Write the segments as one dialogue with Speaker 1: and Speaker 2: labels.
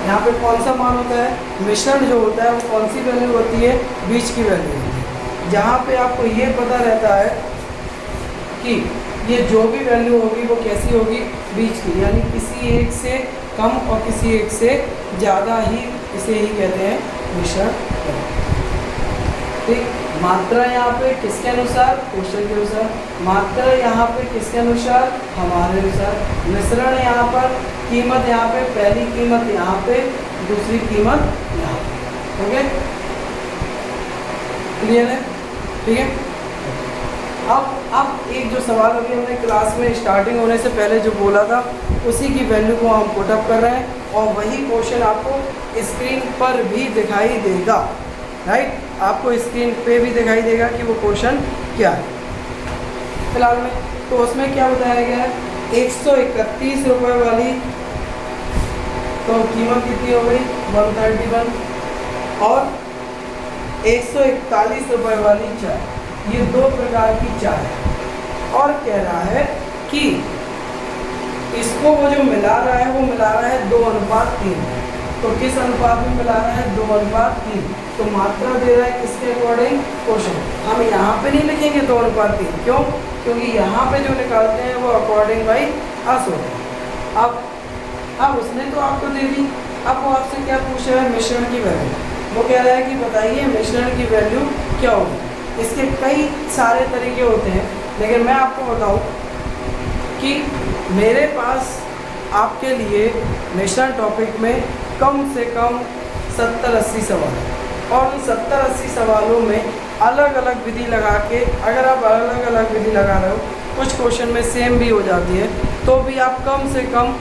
Speaker 1: यहाँ पे कौन सा मान होता है, मिश्रण जो होता है वो कौन सी वैल्यू होती है, बीच की वैल्यू होती है। जहाँ पे आपको ये पता रहता है कि ये जो भी वैल्यू होगी वो कैसी होगी, बीच की, यानी किसी एक से कम और किसी एक से ज़्यादा ही, इसे ही कहते हैं मिश्रण। ठीक, मात्रा यहाँ पे किसके अनुसार, क्वेश्चन के अनुसार। मात्रा यहाँ पे किसके अनुसार, हमारे अनुसार। मिश्रण यहाँ पर, कीमत यहाँ पे, पहली कीमत यहाँ पे, दूसरी कीमत यहाँ पे। ओके, क्लियर है? ठीक है। अब एक जो सवाल अभी हमने क्लास में स्टार्टिंग होने से पहले जो बोला था, उसी की वैल्यू को हम पुटअप कर रहे हैं और वही क्वेश्चन आपको स्क्रीन पर भी दिखाई देगा। राइट, आपको स्क्रीन पे भी दिखाई देगा कि वो क्वेश्चन क्या है फिलहाल में। तो उसमें क्या बताया गया है, 131 रुपये वाली तो कीमत कितनी हो गई, 131, और 141 रुपये वाली चाय, ये दो प्रकार की चाय है। और कह रहा है कि इसको वो जो मिला रहा है वो मिला रहा है 2:3। तो किस अनुपात में मिला रहा है, 2:3। तो मात्रा दे रहा है किसके अकॉर्डिंग, क्वेश्चन। हम यहाँ पे नहीं लिखेंगे 2:3, क्यों, क्योंकि यहाँ पे जो निकालते हैं वो अकॉर्डिंग बाई अस होता है। अब उसने तो आपको दे दी, अब वो आपसे क्या पूछ रहा है, मिश्रण की वैल्यू। वो कह रहा है कि बताइए मिश्रण की वैल्यू क्या होगी। इसके कई सारे तरीके होते हैं, लेकिन मैं आपको बताऊं कि मेरे पास आपके लिए मिश्रण टॉपिक में कम से कम 70-80 सवाल हैं, और उन 70-80 सवालों में अलग अलग विधि लगा के, अगर आप अलग अलग विधि लगा रहे हो, कुछ क्वेश्चन में सेम भी हो जाती है, तो भी आप कम से कम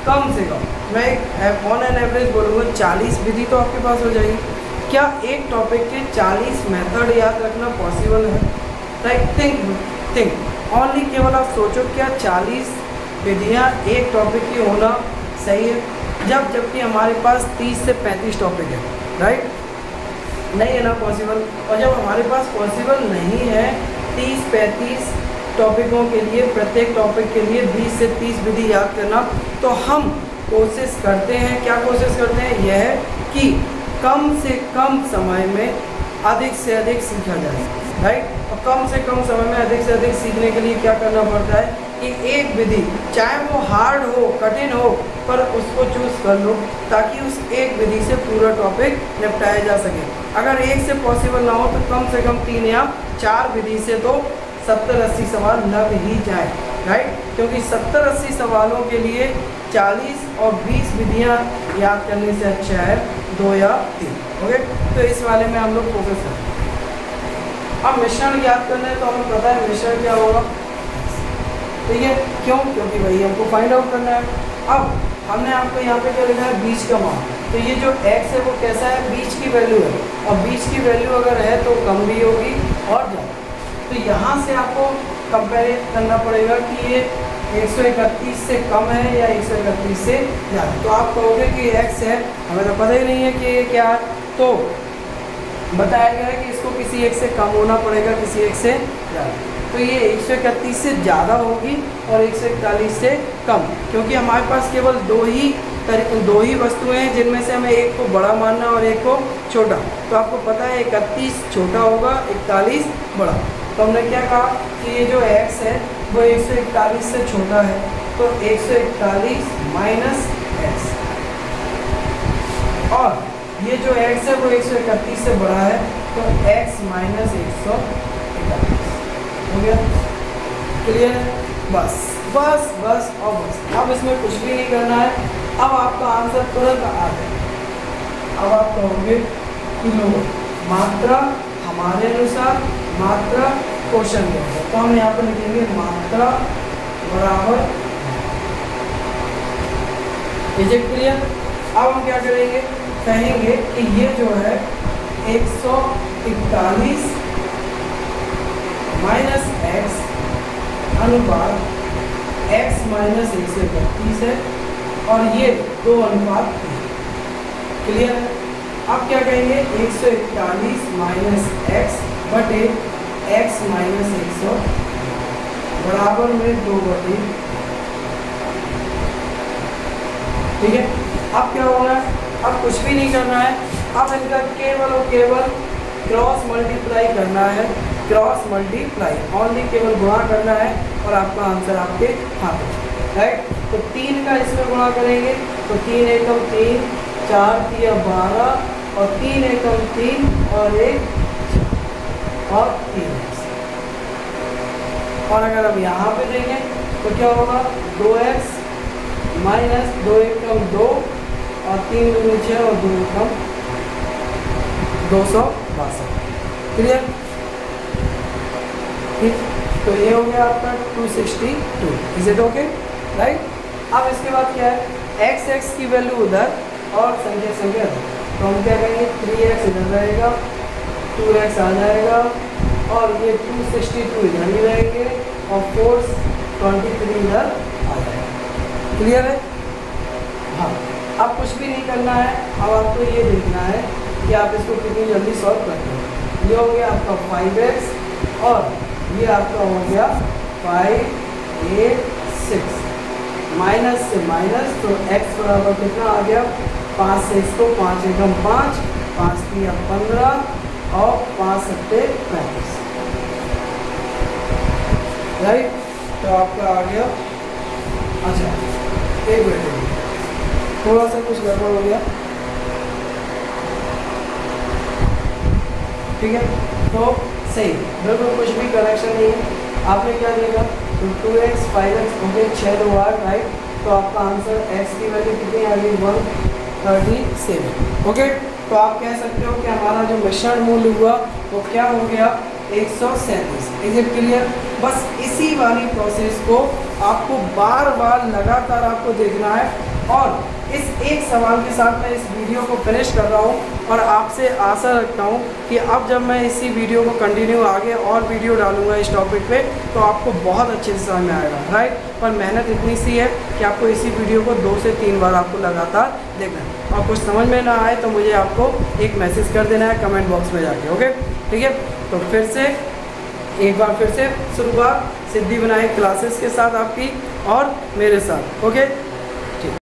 Speaker 1: मैं ऑन एन एवरेज बोलूँगा 40 विधि तो आपके पास हो जाएगी। क्या एक टॉपिक के 40 मेथड याद रखना पॉसिबल है? राइट, थिंक ओनली, केवल आप सोचो क्या 40 विधियाँ एक टॉपिक की होना सही है? जबकि हमारे पास 30 से 35 टॉपिक है। राइट, नहीं है ना पॉसिबल। और जब हमारे पास पॉसिबल नहीं है 30-35 टॉपिकों के लिए, प्रत्येक टॉपिक के लिए 20 से 30 विधि याद करना, तो हम कोशिश करते हैं, क्या कोशिश करते हैं, यह कि कम से कम समय में अधिक से अधिक सीखा जाए। राइट, और कम से कम समय में अधिक से अधिक सीखने के लिए क्या करना पड़ता है कि एक विधि, चाहे वो हार्ड हो, कठिन हो, पर उसको चूज़ कर लो, ताकि उस एक विधि से पूरा टॉपिक निपटाया जा सके। अगर एक से पॉसिबल ना हो तो कम से कम 3 या 4 विधि से तो 70-80 सवाल लग ही जाए। राइट, क्योंकि 70-80 सवालों के लिए 40 और 20 विधियाँ याद करने से अच्छा है 2 या 3। ओके, तो इस वाले में हम लोग फोकस करें। अब मिश्रण याद करना है तो हमें पता है मिश्रण क्या होगा। ठीक है, क्यों, क्योंकि वही हमको फाइंड आउट करना है। अब हमने आपको यहाँ पे क्या लिखा है, बीच का मान। तो ये जो x है वो कैसा है, बीच की वैल्यू है, और बीच की वैल्यू अगर है तो कम भी होगी और ज़्यादा। तो यहाँ से आपको कंपेयर करना पड़ेगा कि ये 131 से कम है या 131 से ज़्यादा। तो आप कहोगे कि x है, हमें तो पता ही नहीं है कि ये क्या है, तो बताया गया है कि इसको किसी एक से कम होना पड़ेगा, किसी एक से ज़्यादा। तो ये 131 से ज़्यादा होगी और 141 से कम, क्योंकि हमारे पास केवल दो ही वस्तुएं हैं जिनमें से हमें एक को बड़ा मानना और एक को छोटा। तो आपको पता है 31 छोटा होगा, 41 बड़ा। तो हमने क्या कहा कि ये जो x है वो 141 से छोटा है, तो 141 माइनस x, और ये जो x है वो 131 से बड़ा है, तो x माइनस 141 हो गया। क्लियर है? बस बस बस और बस, अब इसमें कुछ भी नहीं करना है। अब आपका आंसर तुरंत आ जाएगा। अब आप कहोगे कि लो मात्रा हमारे अनुसार, मात्रा क्वेश्चन में, तो हम यहाँ पर लिखेंगे मात्रा बराबर। Is it clear? अब हम क्या करेंगे, कहेंगे कि ये जो है 141 माइनस x अनुपात x माइनस 131 है, और ये 2:3। क्लियर? अब क्या कहेंगे, 141 माइनस x बटे x माइनस 100 बराबर में 2/3। ठीक है, अब क्या होगा, अब कुछ भी नहीं करना है, अब इनका केवल और केवल क्रॉस मल्टीप्लाई करना है, क्रॉस मल्टीप्लाई, ओनली केवल गुणा करना है और आपका आंसर आपके हाथ में, राइट। तो 3 का इसमें गुणा करेंगे तो 3 एकम 3, 4 तिया 12 और 3 एकम 3 और 1 और 3। और अगर हम यहाँ पे देंगे तो क्या होगा, 2x माइनस 2 एकम 2 और 3 दूनी 6 और 2 एकम 262। क्लियर, ठीक। तो ये हो गया आपका 262, इज इट ओके, राइट। अब इसके बाद क्या है, x की वैल्यू उधर और संख्या संख्या उधर, तो हम क्या करेंगे, 3x इधर रहेगा, 2x आ जाएगा और ये 262 इधर ही रहेंगे और 423 इधर आ जाएगा। क्लियर है, हाँ। अब कुछ भी नहीं करना है, अब आपको ये देखना है कि आप इसको कितनी जल्दी सॉल्व करते हो। ये हो गया आपका 5x और ये आपका हो गया 5 8 6, माइनस से माइनस, तो x बराबर कितना आ गया, 5 से इसको 5 एकम 5, 5 तिया 15 और 5 सत्ते 35, राइट। तो आपका आ गया, अच्छा एक मिनट, थोड़ा सा कुछ गड़बड़ हो गया, ठीक है। तो सही, बिल्कुल कुछ भी करेक्शन नहीं है। आपने क्या देखा, तो 2x 5x हो गए 6 2 8, राइट। तो आपका आंसर x की वैल्यू कितनी आ गई, 137। ओके, तो आप कह सकते हो कि हमारा जो मिश्रण मूल्य हुआ वो क्या हो गया, 137। Is it clear. बस इसी वाली प्रोसेस को आपको बार बार लगातार आपको देखना है और इस एक सवाल के साथ मैं इस वीडियो को फिनिश कर रहा हूँ और आपसे आशा रखता हूँ कि अब जब मैं इसी वीडियो को कंटिन्यू आगे और वीडियो डालूंगा इस टॉपिक पे तो आपको बहुत अच्छे से समझ में आएगा, राइट। पर मेहनत इतनी सी है कि आपको इसी वीडियो को 2 से 3 बार आपको लगातार देखना है और कुछ समझ में ना आए तो मुझे आपको एक मैसेज कर देना है कमेंट बॉक्स में जाके, ओके, ठीक है। तो फिर से एक बार फिर से शुरुआत सिद्धि विनायक क्लासेस के साथ आपकी और मेरे साथ, ओके।